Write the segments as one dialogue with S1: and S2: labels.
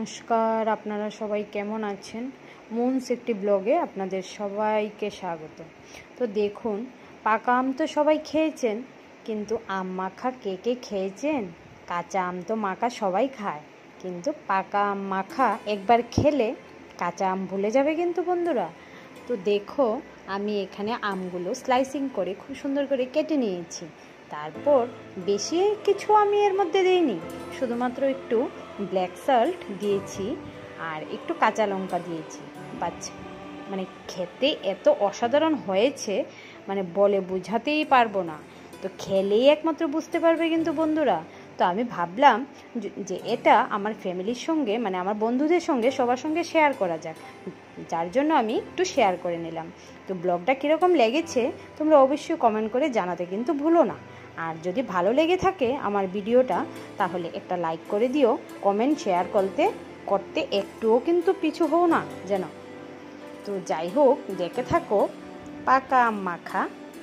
S1: নমস্কার, আপনারা সবাই কেমন আছেন? মুনস একটি ব্লগে আপনাদের সবাইকে স্বাগত। তো দেখুন, পাকা আম তো সবাই খেয়েছেন, কিন্তু আম মাখা কে কে খেয়েছেন? কাঁচা আম তো মাখা সবাই খায়, কিন্তু পাকা আম মাখা একবার খেলে কাঁচা আম ভুলে যাবে কিন্তু বন্ধুরা। তো দেখো, আমি এখানে আমগুলো স্লাইসিং করে খুব সুন্দর করে কেটে নিয়েছি। তারপর বেশি কিছু আমি এর মধ্যে দিইনি, শুধুমাত্র একটু ব্ল্যাক সল্ট দিয়েছি আর একটু কাঁচা লঙ্কা দিয়েছি। বাচ্চা মানে খেতে এত অসাধারণ হয়েছে, মানে বলে বোঝাতেই পারবো না। তো খেলেই একমাত্র বুঝতে পারবে কিন্তু বন্ধুরা। তো আমি ভাবলাম যে এটা আমার ফ্যামিলির সঙ্গে, মানে আমার বন্ধুদের সঙ্গে, সবার সঙ্গে শেয়ার করা যাক, যার জন্য আমি একটু শেয়ার করে নিলাম। তো ব্লগটা কীরকম লেগেছে তোমরা অবশ্যই কমেন্ট করে জানাতে কিন্তু ভুলো না। আর যদি ভালো লেগে থাকে আমার ভিডিওটা, তাহলে একটা লাইক করে দিও। কমেন্ট শেয়ার করতে একটুও কিন্তু পিছু হও না যেন। তো যাই হোক, দেখে থাকো পাকা আম মাখা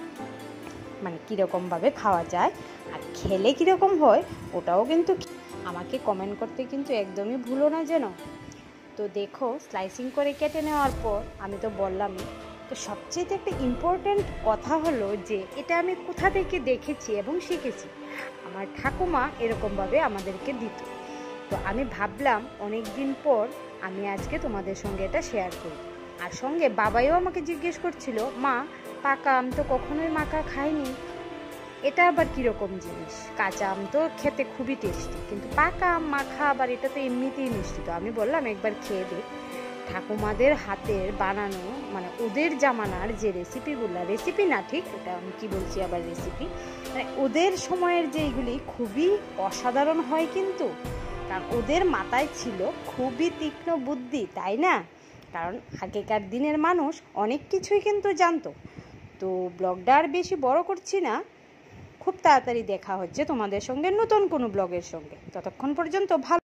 S1: মানে কীরকমভাবে খাওয়া যায় আর খেলে কীরকম হয়, ওটাও কিন্তু আমাকে কমেন্ট করতে কিন্তু একদমই ভুলো না যেন। তো দেখো, স্লাইসিং করে কেটে নেওয়ার পর আমি তো বললামই, তো সবচেয়ে একটা ইম্পর্ট্যান্ট কথা হলো যে এটা আমি কোথা থেকে দেখেছি এবং শিখেছি। আমার ঠাকুমা এরকমভাবে আমাদেরকে দিত। তো আমি ভাবলাম অনেক দিন পর আমি আজকে তোমাদের সঙ্গে এটা শেয়ার করি। আর সঙ্গে বাবাইও আমাকে জিজ্ঞেস করছিল, মা পাকা আম তো কখনোই মাখা খাইনি, এটা আবার কীরকম জিনিস? কাঁচা আম তো খেতে খুবই টেস্টি, কিন্তু পাকা আম মাখা আবার এটা তো এমনিতেই মিষ্টি। তো আমি বললাম একবার খেয়ে দেখ। ঠাকুমাদের হাতের বানানো, মানে ওদের জামানার যে রেসিপি না, ঠিক এটা আমি কী বলছি আবার, রেসিপি মানে ওদের সময়ের যে এইগুলি খুবই অসাধারণ হয় কিন্তু, কারণ ওদের মাথায় ছিল খুবই তীক্ষ্ণ বুদ্ধি, তাই না? কারণ আগেকার দিনের মানুষ অনেক কিছুই কিন্তু জানতো। তো ব্লগটা আর বেশি বড় করছি না, খুব তাড়াতাড়ি দেখা হচ্ছে তোমাদের সঙ্গে নতুন কোনো ব্লগের সঙ্গে। ততক্ষণ পর্যন্ত ভালো।